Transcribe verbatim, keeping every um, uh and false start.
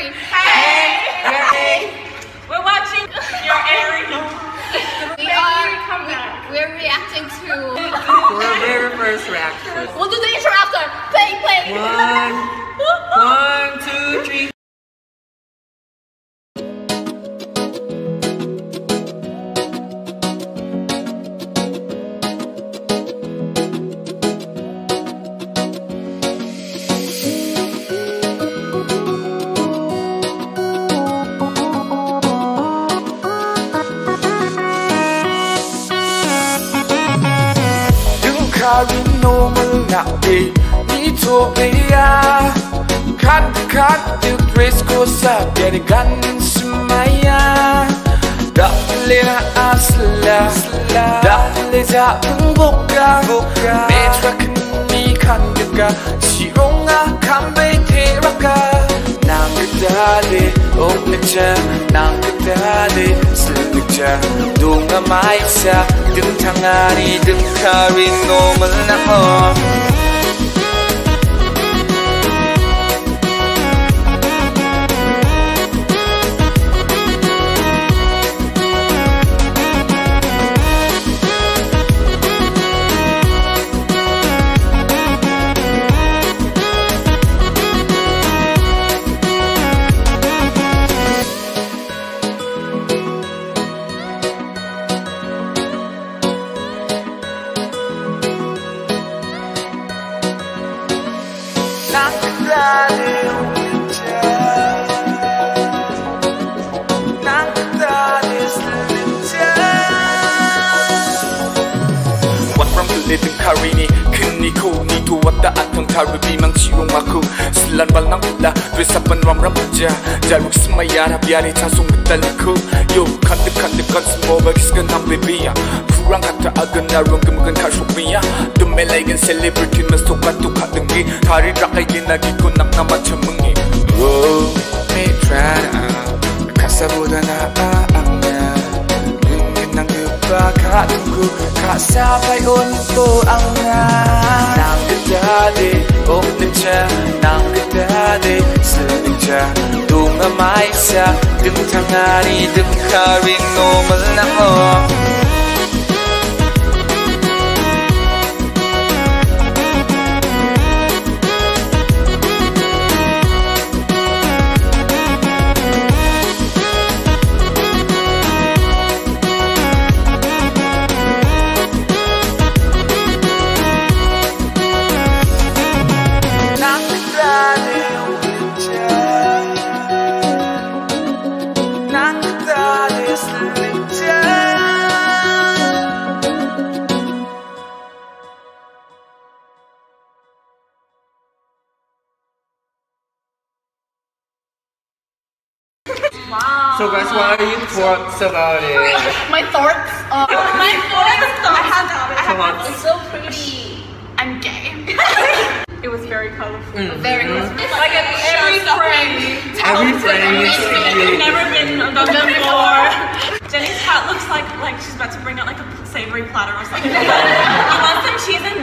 Dingkari. Hey! Hey! We're watching your airing. We are we, we're reacting to For our very first reaction. We'll do the intro after. Play, play. One, one, two, three. Dingkari nomil natin ito kaya Kad-kad yung dress ko sa garigan sumaya Dahil na asla Dahil sa buka Medra kani kanyaga Sirong akambay teraka Nang kadali o nagja Nang kadali silagja Dunga may sa Dingkari, Dingkari nomil na ko Dingkari ni kini ko ni tuwata atong karibi mang ciwong aku selan bal nang pula besapan ram ram ja jaluk semayara biari tasung betaliku yo kan dekat dekat semua bagi segenap baby ya kurang kata agan narung kemukan kasupia demelagan celebrity masuk batu kat dengi hari rakai lagi ko nak nama cemengi wow me try kasaboda na aangnya nang baka tunggu kasabay untuk anga nang kadali oh nja nang kadali senja dunga mai sa Dingkari Dingkari nomil na ko Wow. So guys, what are your thoughts about it? My thoughts. Uh, My thoughts. I have, I have Thoughts. it's so pretty. I'm gay. It was very colorful. Mm. Very good. Like at every frame. Every frame is It's never been done before. Jenny's hat looks like like she's about to bring out like a savory platter or something. You want some cheese and